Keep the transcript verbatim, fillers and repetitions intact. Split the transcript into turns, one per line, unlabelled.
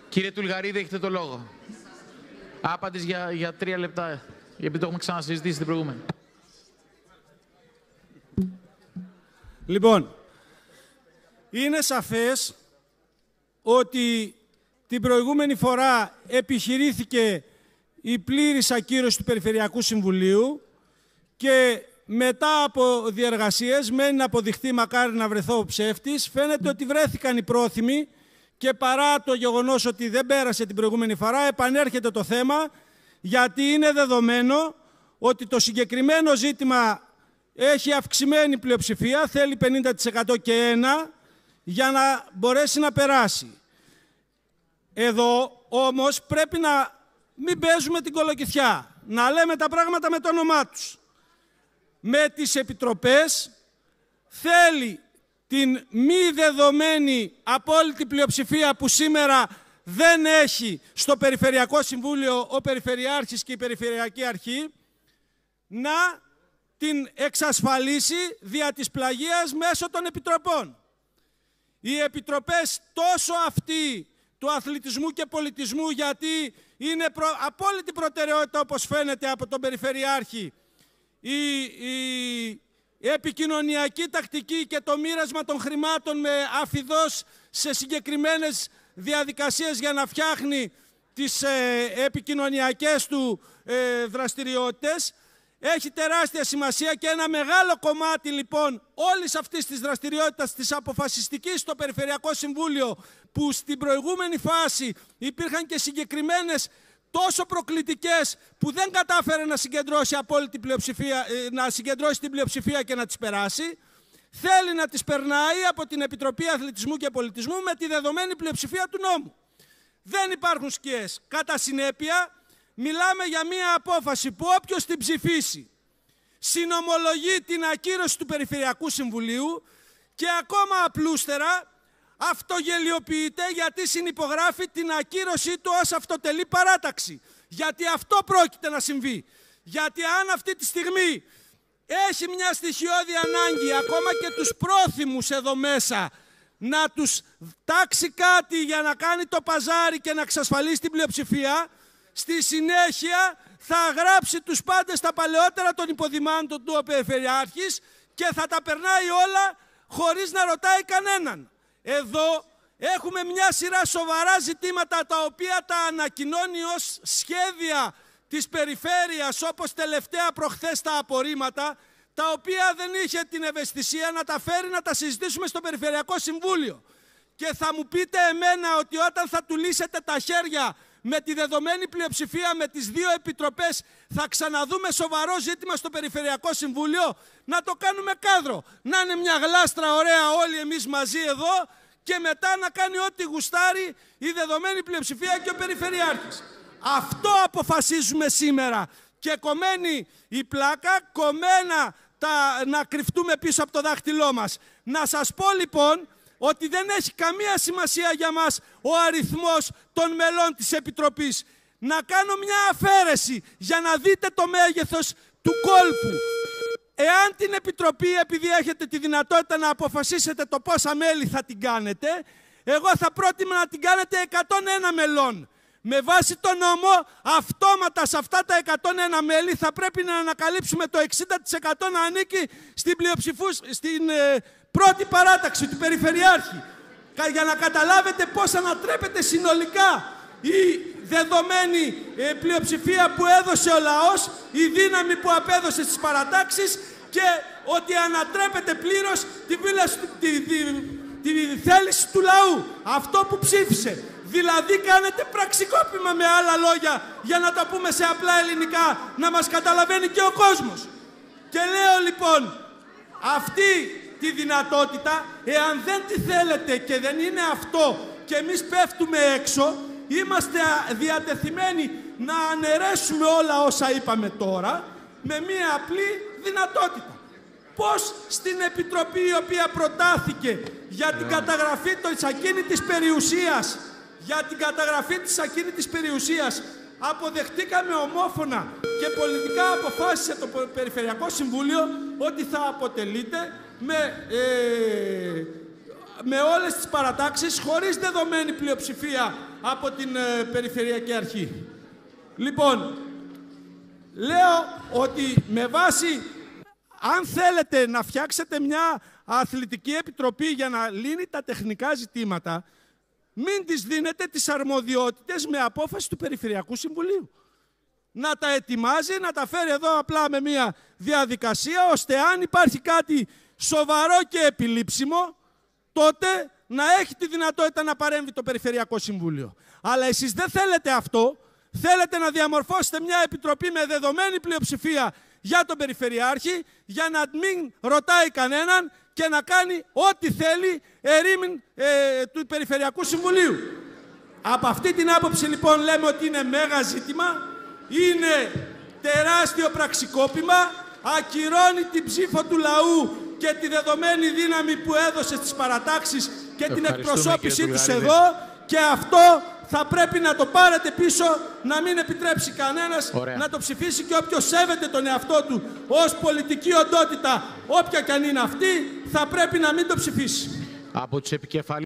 Κύριε Τουλγαρίδη, έχετε το λόγο. Άπαντης για, για τρία λεπτά, γιατί το έχουμε ξανασυζητήσει την προηγούμενη.
Λοιπόν, είναι σαφές ότι την προηγούμενη φορά επιχειρήθηκε η πλήρης ακύρωση του Περιφερειακού Συμβουλίου και μετά από διεργασίες, μένει να αποδειχθεί, μακάρι να βρεθώ ψεύτης, φαίνεται ότι βρέθηκαν οι πρόθυμοι και παρά το γεγονός ότι δεν πέρασε την προηγούμενη φορά, επανέρχεται το θέμα, γιατί είναι δεδομένο ότι το συγκεκριμένο ζήτημα έχει αυξημένη πλειοψηφία, θέλει πενήντα τοις εκατό και ένα για να μπορέσει να περάσει. Εδώ όμως πρέπει να μην παίζουμε την κολοκυθιά, να λέμε τα πράγματα με το όνομά τους. Με τις επιτροπές θέλει την μη δεδομένη απόλυτη πλειοψηφία που σήμερα δεν έχει στο Περιφερειακό Συμβούλιο ο Περιφερειάρχης και η Περιφερειακή Αρχή, να την εξασφαλίσει δια της πλαγίας μέσω των επιτροπών. Οι επιτροπές, τόσο αυτοί του αθλητισμού και πολιτισμού, γιατί είναι προ... απόλυτη προτεραιότητα, όπως φαίνεται από τον Περιφερειάρχη, η, η επικοινωνιακή τακτική και το μοίρασμα των χρημάτων με αφιδώς σε συγκεκριμένες διαδικασίες για να φτιάχνει τις ε, επικοινωνιακές του ε, δραστηριότητες. Έχει τεράστια σημασία και ένα μεγάλο κομμάτι λοιπόν όλης αυτής της δραστηριότητας της αποφασιστικής στο Περιφερειακό Συμβούλιο, που στην προηγούμενη φάση υπήρχαν και συγκεκριμένες τόσο προκλητικές που δεν κατάφερε να συγκεντρώσει απόλυτη πλειοψηφία, να συγκεντρώσει την πλειοψηφία και να τις περάσει, θέλει να τις περνάει από την Επιτροπή Αθλητισμού και Πολιτισμού με τη δεδομένη πλειοψηφία του νόμου. Δεν υπάρχουν σκιές. Κατά συνέπεια, μιλάμε για μία απόφαση που όποιος την ψηφίσει συνομολογεί την ακύρωση του Περιφερειακού Συμβουλίου και ακόμα απλούστερα αυτογελιοποιείται, γιατί συνυπογράφει την ακύρωσή του ως αυτοτελή παράταξη. Γιατί αυτό πρόκειται να συμβεί. Γιατί αν αυτή τη στιγμή έχει μια στοιχειώδη ανάγκη ακόμα και τους πρόθυμους εδώ μέσα να τους τάξει κάτι για να κάνει το παζάρι και να εξασφαλίσει την πλειοψηφία, στη συνέχεια θα γράψει τους πάντες τα παλαιότερα των υποδημάτων του ο Περιφερειάρχης και θα τα περνάει όλα χωρίς να ρωτάει κανέναν. Εδώ έχουμε μια σειρά σοβαρά ζητήματα τα οποία τα ανακοινώνει ως σχέδια της περιφέρειας, όπως τελευταία προχθές τα απορρίμματα, τα οποία δεν είχε την ευαισθησία να τα φέρει να τα συζητήσουμε στο Περιφερειακό Συμβούλιο. Και θα μου πείτε εμένα ότι όταν θα του λύσετε τα χέρια με τη δεδομένη πλειοψηφία με τις δύο επιτροπές θα ξαναδούμε σοβαρό ζήτημα στο Περιφερειακό Συμβούλιο? Να το κάνουμε κάδρο, να είναι μια γλάστρα ωραία όλοι εμείς μαζί εδώ και μετά να κάνει ό,τι γουστάρει η δεδομένη πλειοψηφία και ο Περιφερειάρχης. Αυτό αποφασίζουμε σήμερα και κομμένη η πλάκα, κομμένα τα, να κρυφτούμε πίσω από το δάχτυλό μας. Να σας πω λοιπόν ότι δεν έχει καμία σημασία για μας ο αριθμός των μελών της Επιτροπής. Να κάνω μια αφαίρεση για να δείτε το μέγεθος του κόλπου. Εάν την Επιτροπή, επειδή έχετε τη δυνατότητα να αποφασίσετε το πόσα μέλη θα την κάνετε, εγώ θα πρότεινα να την κάνετε εκατόν ένα μελών. Με βάση τον νόμο, αυτόματα σε αυτά τα εκατόν ένα μέλη θα πρέπει να ανακαλύψουμε το εξήντα τοις εκατό να ανήκει στην πλειοψηφού, στην ε, πρώτη παράταξη του Περιφερειάρχη. Για να καταλάβετε πώς ανατρέπεται συνολικά η δεδομένη ε, πλειοψηφία που έδωσε ο λαός, η δύναμη που απέδωσε στις παρατάξεις και ότι ανατρέπεται πλήρως τη, τη, τη, τη, τη θέληση του λαού. Αυτό που ψήφισε. Δηλαδή κάνετε πραξικόπημα, με άλλα λόγια, για να το πούμε σε απλά ελληνικά, να μας καταλαβαίνει και ο κόσμος. Και λέω λοιπόν, αυτή τη δυνατότητα, εάν δεν τη θέλετε και δεν είναι αυτό και εμείς πέφτουμε έξω, είμαστε διατεθειμένοι να αναιρέσουμε όλα όσα είπαμε τώρα με μία απλή δυνατότητα. Πώς στην Επιτροπή η οποία προτάθηκε για την καταγραφή της ακίνητης περιουσίας, για την καταγραφή της ακίνητης περιουσίας, αποδεχτήκαμε ομόφωνα και πολιτικά αποφάσισε το Περιφερειακό Συμβούλιο ότι θα αποτελείται με ε, με όλες τις παρατάξεις χωρίς δεδομένη πλειοψηφία από την ε, Περιφερειακή Αρχή. Λοιπόν, λέω ότι με βάση, αν θέλετε να φτιάξετε μια αθλητική επιτροπή για να λύνει τα τεχνικά ζητήματα, μην τις δίνετε τις αρμοδιότητες με απόφαση του Περιφερειακού Συμβουλίου. Να τα ετοιμάζει, να τα φέρει εδώ απλά με μια διαδικασία, ώστε αν υπάρχει κάτι σοβαρό και επιλήψιμο, τότε να έχει τη δυνατότητα να παρέμβει το Περιφερειακό Συμβούλιο. Αλλά εσείς δεν θέλετε αυτό, θέλετε να διαμορφώσετε μια επιτροπή με δεδομένη πλειοψηφία για τον Περιφερειάρχη, για να μην ρωτάει κανέναν και να κάνει ό,τι θέλει ερήμην ε, του Περιφερειακού Συμβουλίου. Από αυτή την άποψη λοιπόν λέμε ότι είναι μέγα ζήτημα, είναι τεράστιο πραξικόπημα, ακυρώνει την ψήφο του λαού και τη δεδομένη δύναμη που έδωσε στις παρατάξεις και την εκπροσώπησή τους εδώ, και αυτό θα πρέπει να το πάρετε πίσω, να μην επιτρέψει κανένας
Ωραία. να
το ψηφίσει, και όποιος σέβεται τον εαυτό του ως πολιτική οντότητα, όποια κι αν είναι αυτή, θα πρέπει να μην το ψηφίσει.
Από τις επικεφαλής